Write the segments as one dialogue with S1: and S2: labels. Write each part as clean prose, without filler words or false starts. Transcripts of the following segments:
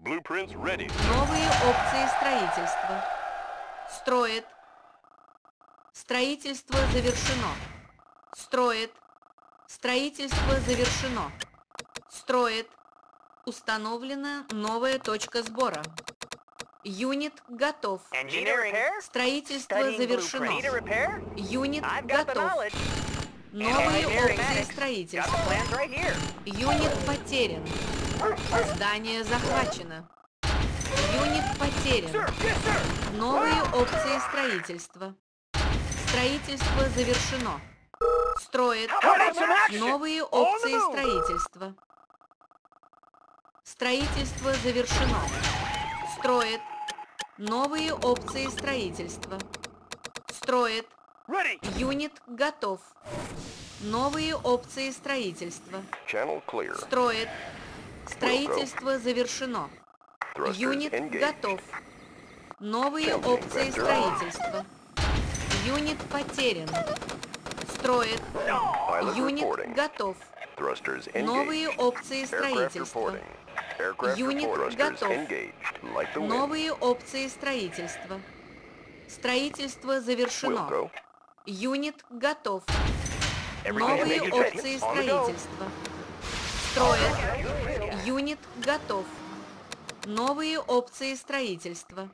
S1: Blueprints ready.
S2: Новые опции строительства. Строит. Строительство завершено. Строит. Строительство завершено. Строит. Установлена новая точка сбора. Юнит готов. Строительство завершено. Юнит готов. Новые опции строительства. Юнит потерян. Здание захвачено. Юнит потерян. Новые опции строительства. Строительство завершено. Строит. Новые опции строительства. Строительство завершено. Строит. Новые опции строительства. Строит. Юнит готов. Новые опции строительства. Строит. Строительство завершено. Юнит готов. Новые опции строительства. Юнит потерян. Строит. Юнит готов. Новые опции строительства. Юнит готов. Новые опции строительства. Строительство завершено. Юнит готов. Новые опции строительства. Строит. Юнит готов. Новые опции строительства.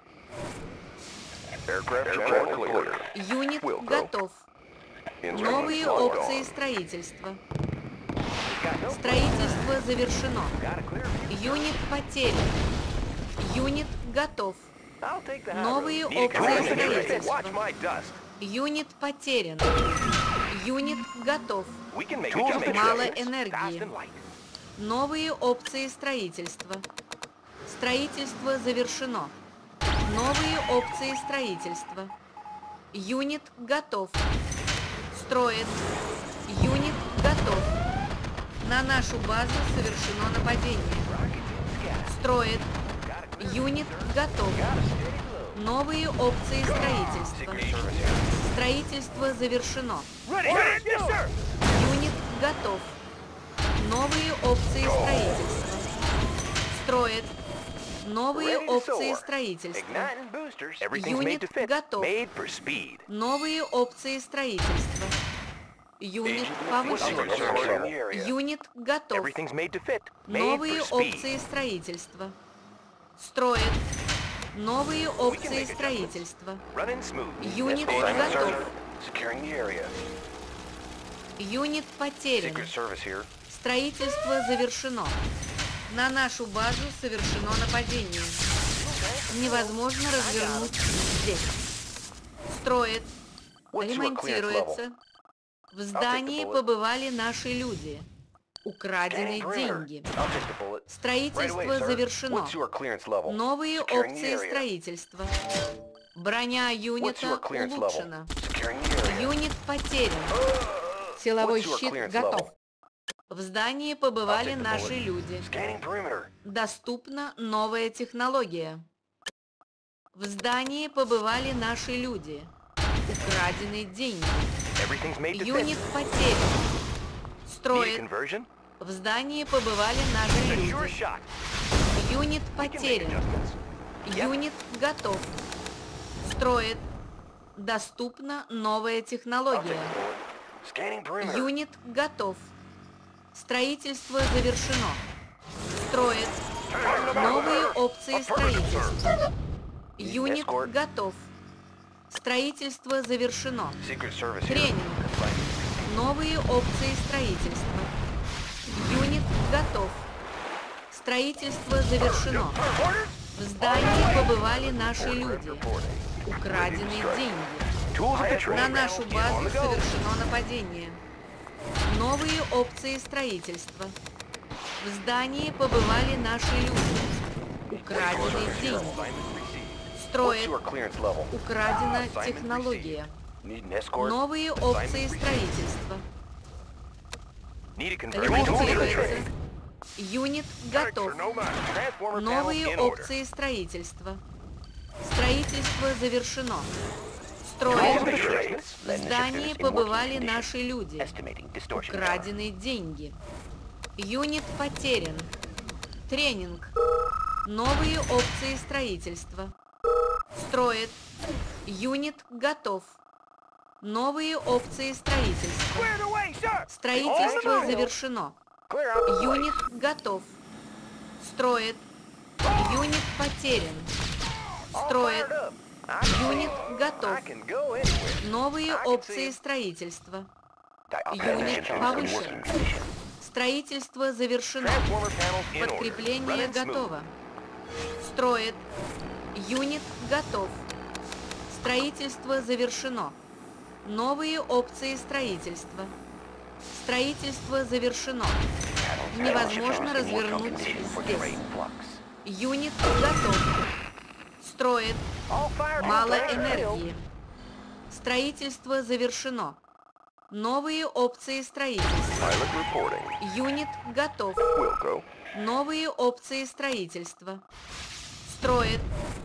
S2: Юнит готов. Новые опции строительства. Строительство завершено. Юнит потерян. Юнит готов. Новые опции строительства. Юнит потерян. Юнит готов. Мало энергии. Новые опции строительства. Строительство завершено. Новые опции строительства. Юнит готов. Строит. Юнит готов. На нашу базу совершено нападение. Строит. Юнит готов. Новые опции строительства. Строительство завершено. Юнит готов. Новые опции строительства. Строит. Новые опции строительства. Юнит готов. Новые опции строительства. Юнит повышен. Юнит готов. Новые опции строительства. Строит. Новые опции строительства. Юнит готов. Юнит потерян. Строительство завершено. На нашу базу совершено нападение. Невозможно развернуть здесь. Строит. Ремонтируется. В здании побывали наши люди. Украдены деньги. Строительство завершено. Новые опции строительства. Броня юнита улучшена. Юнит потерян. Силовой щит готов. В здании побывали наши люди. Доступна новая технология. В здании побывали наши люди. Украдены деньги. Юнит потерян. Строит. В здании побывали наши люди. Юнит потерян. Юнит готов. Строит. Доступна новая технология. Юнит готов. Строительство завершено. Строит. Новые опции строительства. Юнит готов. Строительство завершено. Тренинг. Новые опции строительства. Юнит готов. Строительство завершено. В здании побывали наши люди. Украдены деньги. На нашу базу совершено нападение. Новые опции строительства. В здании побывали наши люди. Украдены деньги. Строит. Украдена технология. Новые опции строительства. Ремонтируется. Юнит готов. Новые опции строительства. Строительство завершено. Строит. В здании побывали наши люди. Украдены деньги. Юнит потерян. Тренинг. Новые опции строительства. Строит. Юнит готов. Новые опции строительства. Строительство завершено. Юнит готов. Строит. Юнит потерян. Строит. Юнит готов. Новые опции строительства. Юнит повышен. Строительство завершено. Подкрепление готово. Строит. Юнит готов. Строительство завершено. Новые опции строительства. Строительство завершено. Невозможно развернуть здесь. Юнит готов. Строит. Мало энергии. Строительство завершено. Новые опции строительства. Юнит готов. Новые опции строительства. Строит.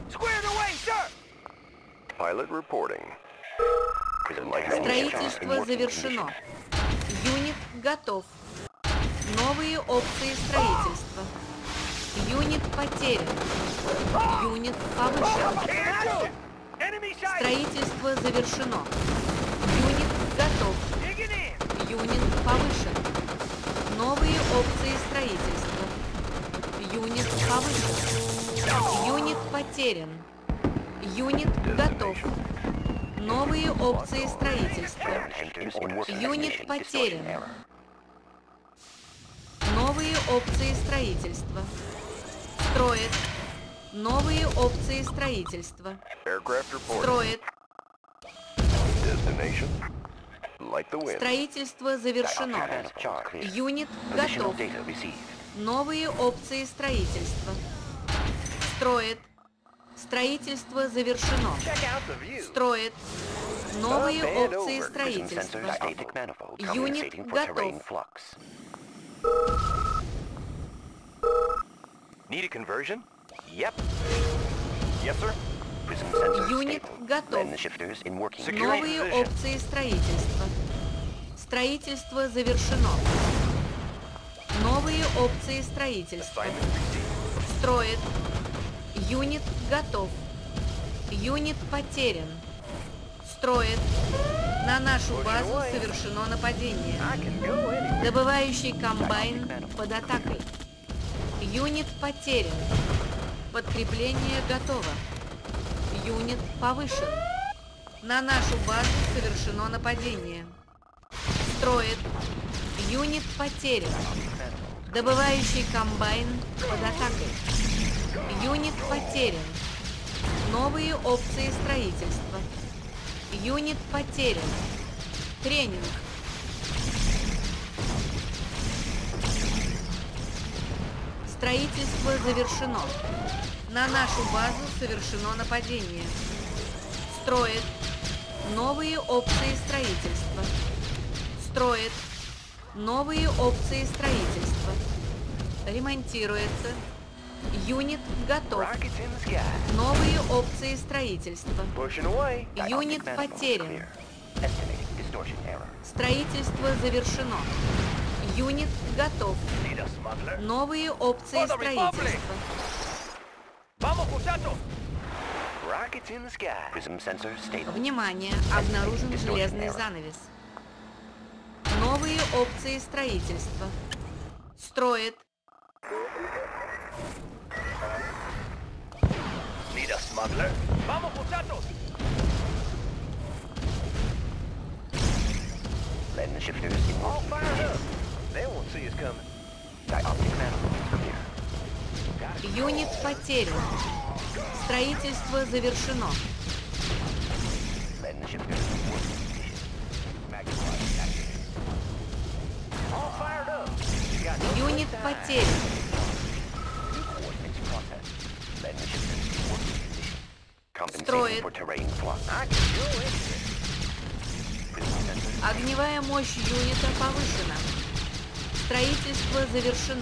S2: Строительство завершено. Юнит готов. Новые опции строительства. Юнит потерян. Юнит повышен. Строительство завершено. Юнит готов. Юнит повышен. Новые опции строительства. Юнит повышен. Юнит потерян. Юнит готов. Новые опции строительства. Юнит потерян. Новые опции строительства. Строит. Новые опции строительства. Строит. Строительство завершено. Юнит готов. Новые опции строительства. Строит. Строительство завершено. Строит. Новые опции строительства. Юнит готов.
S1: Need a conversion? Yep. Yes, sir.
S2: Юнит готов. Новые опции строительства. Строительство завершено. Новые опции строительства. Строит. Юнит готов. Юнит потерян. Строит. На нашу базу совершено нападение. Добывающий комбайн под атакой. Юнит потерян. Подкрепление готово. Юнит повышен. На нашу базу совершено нападение. Строит. Юнит потерян. Добывающий комбайн под атакой. Юнит потерян. Новые опции строительства. Юнит потерян. Тренинг. Строительство завершено. На нашу базу совершено нападение. Строит. Новые опции строительства. Строит. Новые опции строительства. Ремонтируется. Юнит готов. Новые опции строительства. Юнит потерян. Строительство завершено. Юнит готов. Новые опции строительства. Внимание! Обнаружен железный занавес. Новые опции строительства. Строит. Юнит потерян. Строительство завершено. Юнит потерян. Строит. Огневая мощь юнита повышена. Строительство завершено.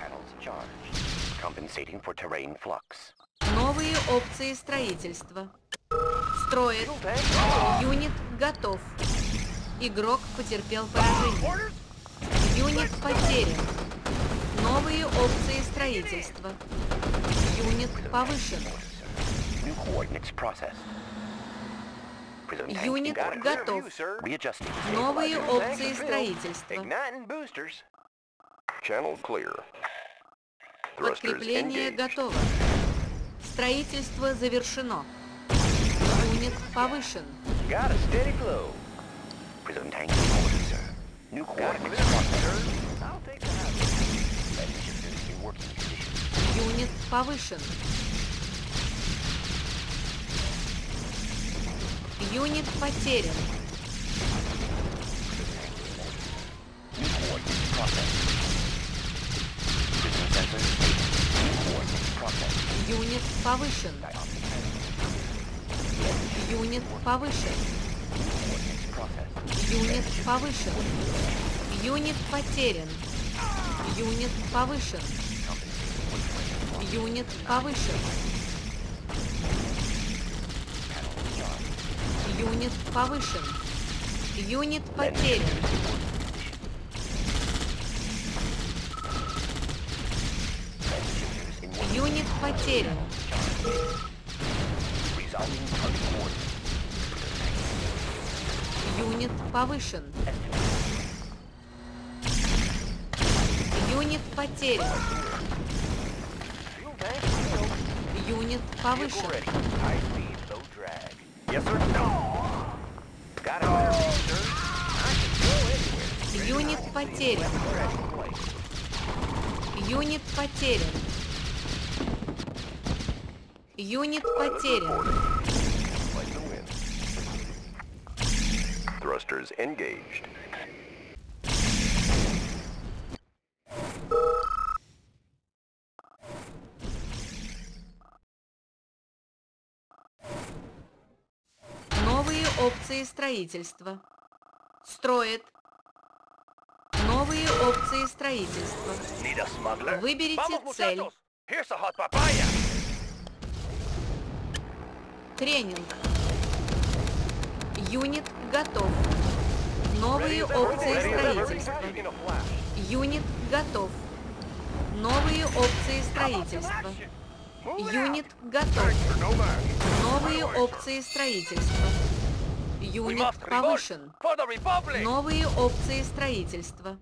S2: Новые опции строительства. Строит. Юнит готов. Игрок потерпел поражение. Юнит потерян. Новые опции строительства. Юнит повышен.
S1: New coordinates processed. Prism tank
S2: Юнит
S1: engaged.
S2: готов.
S1: Readjusting.
S2: Новые
S1: Stabilizers.
S2: опции строительства.
S1: Igniting boosters.
S3: Channel clear. Thrusters
S2: Подкрепление
S3: engaged.
S2: готово. Строительство завершено. Юнит повышен.
S1: Got a steady flow. Prism tank reported, sir. New coordinates processed. I'll take that. Shifter in working condition.
S2: Юнит повышен. Юнит потерян.
S1: New coordinates processed. Prism sensor stable. New coordinates processed.
S2: Юнит повышен. Юнит повышен.
S1: Coordinates processed.
S2: Юнит повышен. Юнит потерян. Юнит повышен. Юнит повышен. Юнит повышен. Юнит потерян. Юнит потерян.
S1: Resolving target coordinates.
S2: Юнит повышен. Юнит потерян.
S1: Fuel tank filled.
S2: Юнит
S1: Vehicle
S2: повышен.
S1: ready. High speed, low drag. Yes, sir. Got it, sir. I can go anywhere.
S2: Юнит потерян.
S1: Ready to play.
S2: Юнит потерян. Юнит потерян.
S3: Like the wind. Thrusters engaged.
S2: Новые опции строительства. Строит. Новые опции строительства.
S1: Need a smuggler?
S2: Выберите
S1: Vamos,
S2: цель.
S1: muchachos. Here's a hot papaya.
S2: Тренинг. Юнит готов. Новые
S1: Ready as ever.
S2: опции
S1: Ready as ever.
S2: строительства.
S1: In a flash.
S2: Юнит готов. Новые опции строительства. Юнит готов.
S1: For no match.
S2: Новые опции строительства.
S1: We
S2: Юнит
S1: must revolt
S2: повышен.
S1: for the Republic.
S2: Новые опции строительства.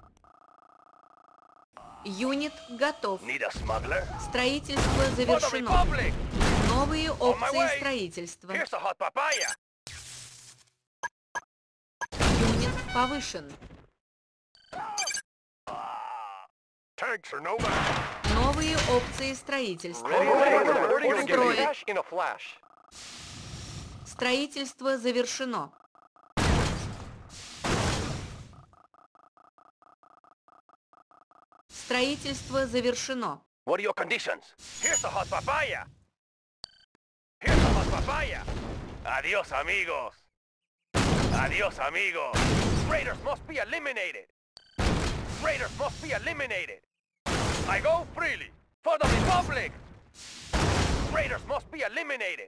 S2: Юнит готов.
S1: Need a smuggler?
S2: Строительство
S1: For the
S2: завершено.
S1: Republic.
S2: Новые
S1: my
S2: опции
S1: way.
S2: строительства.
S1: Here's a hot papaya.
S2: Юнит повышен.
S1: Tanks are no match.
S2: Новые опции строительства.
S1: Ready.
S2: Строит.
S1: In a flash.
S2: Строительство завершено. Строительство завершено.
S1: What are your conditions? Here's a hot papaya. Here's a hot papaya. Adios, amigos. Adios, amigos. Raiders must be eliminated. Raiders must be eliminated. I go freely for the Republic. Raiders must be eliminated.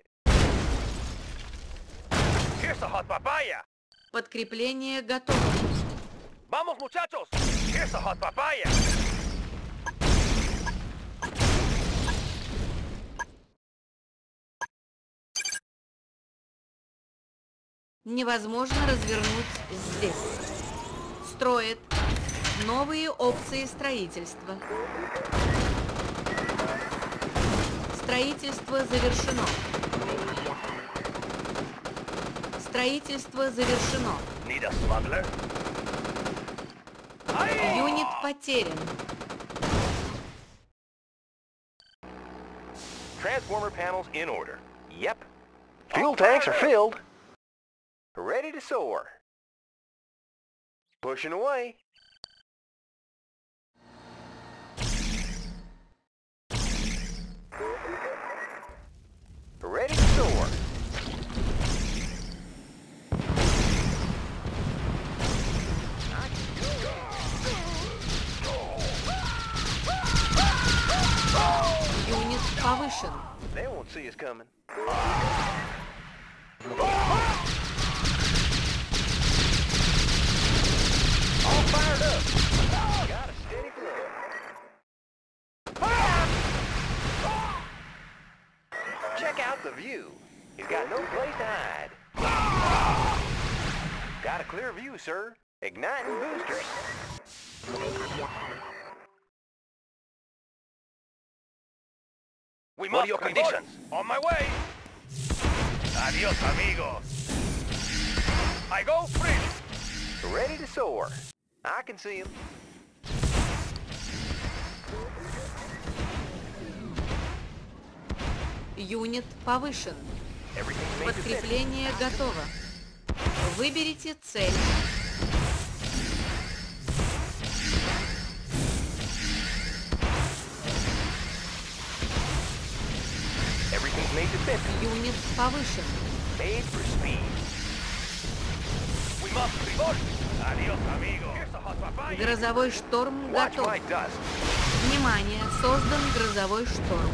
S1: Here's a hot papaya.
S2: Подкрепление готово.
S1: Vamos, muchachos. Here's a hot papaya.
S2: Невозможно развернуть здесь. Строит. Новые опции строительства. Строительство завершено. Строительство завершено.
S1: Need a smuggler?
S2: Юнит потерян.
S1: Transformer panels in order. Yep. Fuel tanks are filled. Ready to soar. Pushing away. Ready to soar.
S2: Юнит повышен.
S1: They won't see us coming. All fired up.
S3: the view. He's got no place to hide. Got a clear view, sir. Igniting boosters.
S1: We
S3: What
S1: must
S3: are your
S1: revolt.
S3: conditions?
S1: On my way. Adios, amigos. I go free.
S3: Ready to soar. I can see him.
S2: Юнит повышен.
S3: Everything's made to fit.
S2: Подкрепление готово. Выберите цель.
S3: Everything's made to fit.
S2: Юнит повышен.
S3: Made for speed.
S1: We must revolt. Adios, amigos. Here's a hot papaya.
S2: Грозовой шторм
S3: Watch
S2: готов.
S3: my dust.
S2: Внимание! Создан грозовой шторм.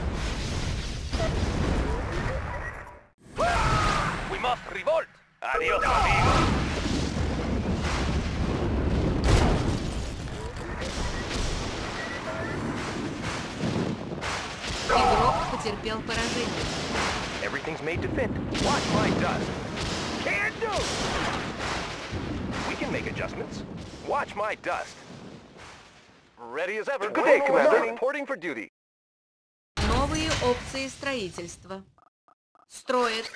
S1: We must revolt. Adios, amigos.
S2: Игрок потерпел поражение.
S3: Everything's made to fit. Watch my dust. Can do. We can make adjustments. Watch my dust.
S1: Ready as ever.
S3: Good day, Commander. Reporting for duty.
S2: Новые опции строительства. Строит.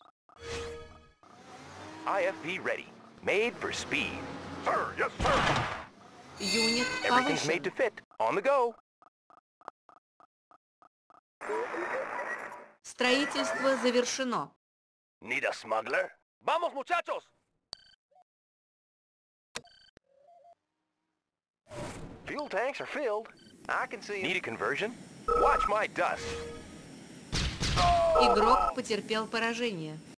S3: IFV ready. Made for speed.
S1: Sir, yes, sir.
S2: Юнит
S3: Everything's made to
S2: повышен.
S3: fit. On the go.
S2: Строительство завершено.
S1: Need a smuggler? Vamos, muchachos.
S3: Fuel tanks are filled. I can see. Need a conversion? Watch my dust.
S2: Игрок потерпел поражение.